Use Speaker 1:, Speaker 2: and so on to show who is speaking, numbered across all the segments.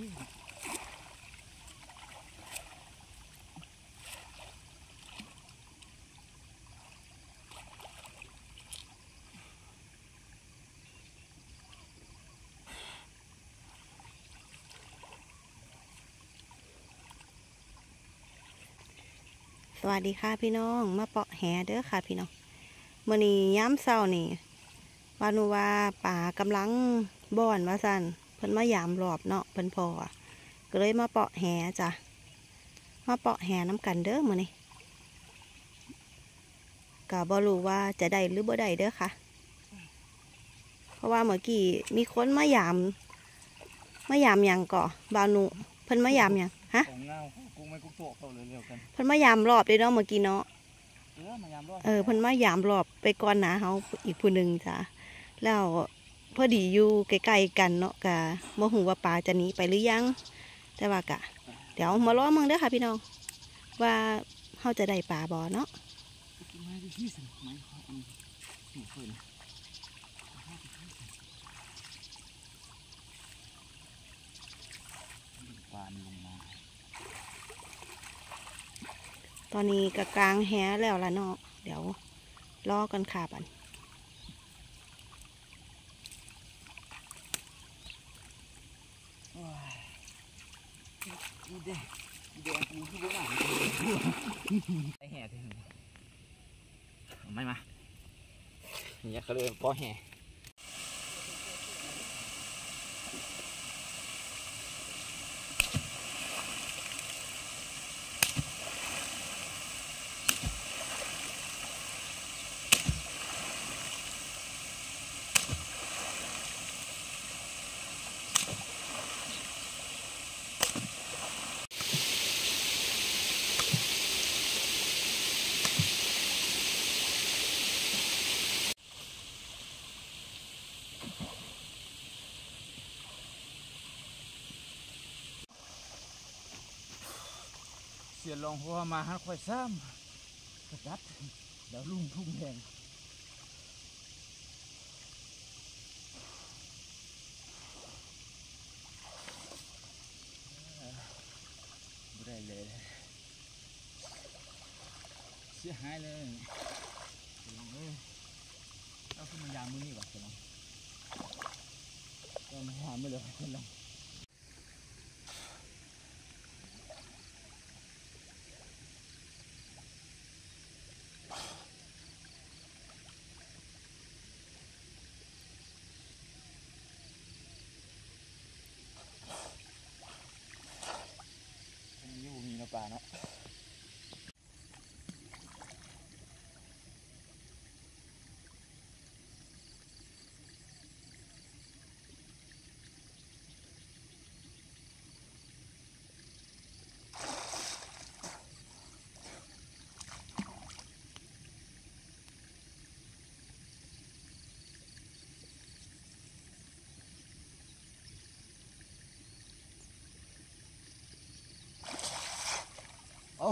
Speaker 1: สวัสดีค่ะพี่น้องมาเปาะแหเด้อค่ะพี่น้องมื้อนี้ย้ำเช้านี่วานุว่าป่ากำลังบ่อนว่าสั่นเพิ่นมายามรอบเนาะเพิ่นพอก็เลยมาเปาะแหจ้ะมาเปาะแหน้ำกันเด้อมื้อนี้ก็บ่รู้ว่าจะได้หรือบ่ได้เด้อค่ะเพราะว่าเมื่อกี้มีคนมายามหยังก่อบาวนุเพิ่นมายามหยังฮะ
Speaker 2: ของเงากุ้งไม่กุ้งโตเขาเลยเร็วกัน
Speaker 1: เพิ่นมายามรอบเลยเนาะเมื่อกี้เนาะ
Speaker 2: มายามรอบ
Speaker 1: เพิ่นมายามรอบไปก่อนหนาเฮาอีกผู้หนึ่งจ้ะแล้วพอดีอยู่ใกล้ๆกันเนาะกะบ่ฮู้ว่าปลาจะหนีไปหรือยังแต่ว่ากะเดี๋ยวมาล้อมึงเด้อค่ะพี่น้องว่าเฮาจะได้ปลาบ่เนาะ
Speaker 2: มาที่ที่สั่งไหมหนูเคยนะปลามันลงมา
Speaker 1: ตอนนี้ก็กลางแหแล้วล่ะเนาะเดี๋ยวรอกันค่ะบัด
Speaker 2: ดีเด้ปูที่บ้านไอแห่ถึงไม่มาเนี่ยเขาเลยป้อแห่เสียลองหัวมาฮะค่อยซ้ำกระดัดเดี๋ยวลุ่มทุ่งแดงไม่ได้เลยเสียหายเลยลองเลยเอาขึ้นมายามมือนี่วะลองก็มาหาไม่เลยลองมีน้ำปลาเนาะโอ้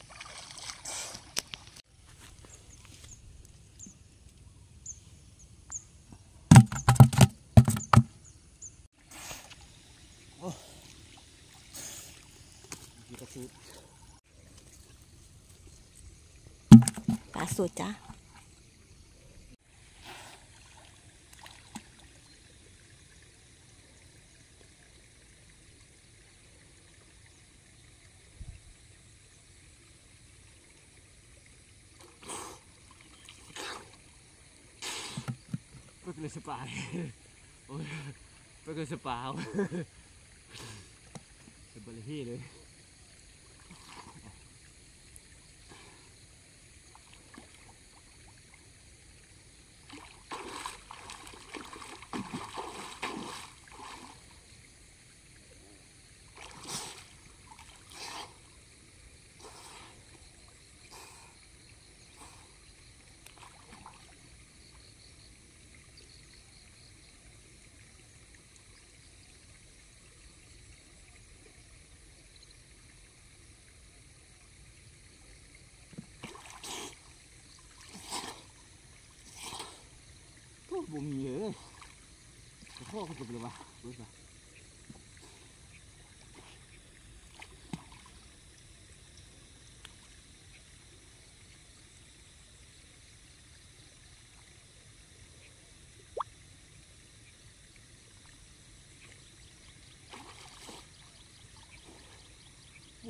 Speaker 2: มีกระสุน
Speaker 1: ปลาสุดจ้ะ
Speaker 2: ไปเลยสปาโอ้ยไปเลยสปาเป็นบริที่เลยบุ้มเยอะพ่อเขาจะเป็นอะไรวะรู้ป่ะ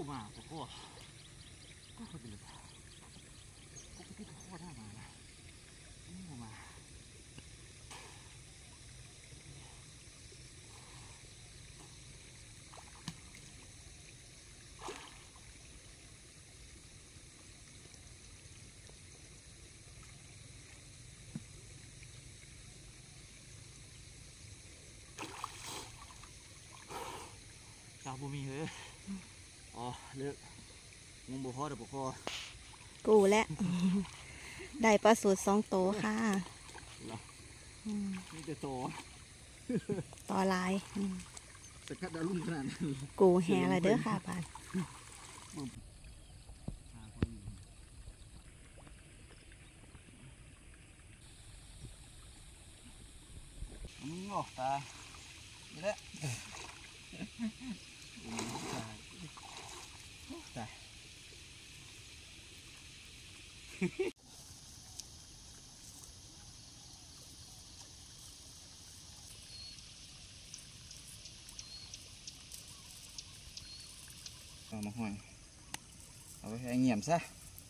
Speaker 2: มาปกก็เขาจะเลยปกติเขาก็ได้มานะนี่มาชาวบุมีเลยอ๋อเลิกงงบุพอเดี๋ยวบุพอ
Speaker 1: กูและ ได้ปลาสูตร2 โตค่ะ
Speaker 2: นี่จะโต
Speaker 1: ต่อลาย
Speaker 2: สกัดดาวรุ่งขนาดนั้น
Speaker 1: กูแฮละเด้อค่ะบาน
Speaker 2: งอกตานี่แหละตายเอามาห้อยเอาไปให้เงียบซะ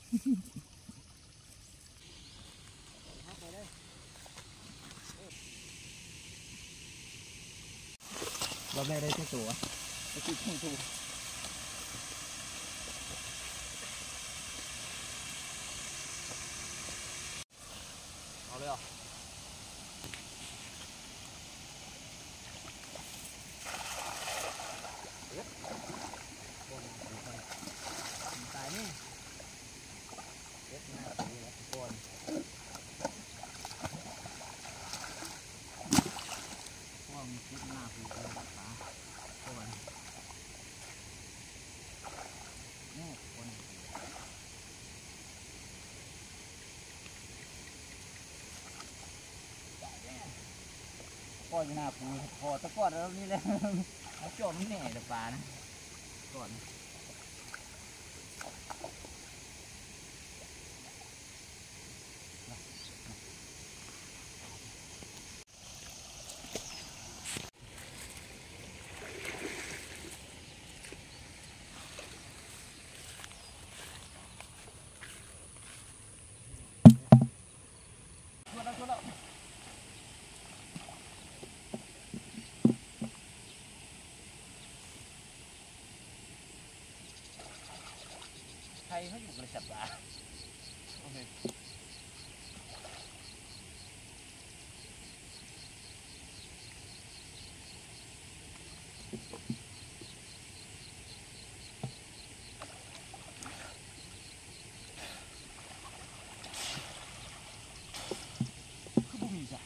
Speaker 2: เราได้แค่ตัวก็คือแค่ตัวเอาเลยเหรอตายนี่เล็กมากเลยนะทุกคนว่ามีคลิปหน้าคือเป็นราคาทุกคนนี่คนพ่อจะหน้าปูพอตะกอดแล้วนี่แหละเอาโจมนี่แน่เดี๋ยวปลานะก่อนใครเขาอยู่บริษัทปลาโอเคคือบุมีจ้ะ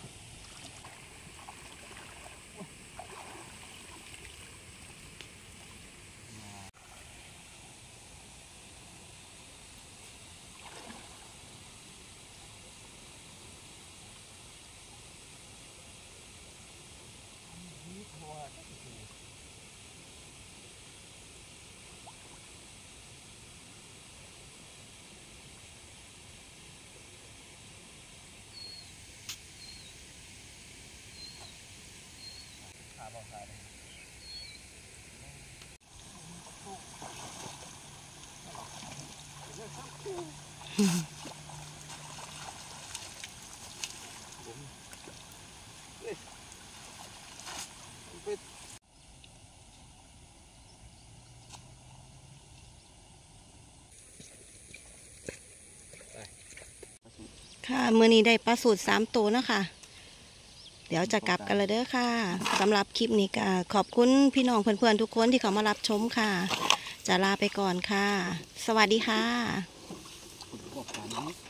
Speaker 2: ขาบอกขาเลย
Speaker 1: ค่ะมื้อนี้ได้ปลาสูตร3 โตนะคะ เดี๋ยวจะกลับกันเลยเด้อค่ะสำหรับคลิปนี้ก็ขอบคุณพี่น้องเพื่อนๆทุกคนที่เขามารับชมค่ะ จะลาไปก่อนค่ะ สวัสดีค่ะ
Speaker 2: บอกการนี้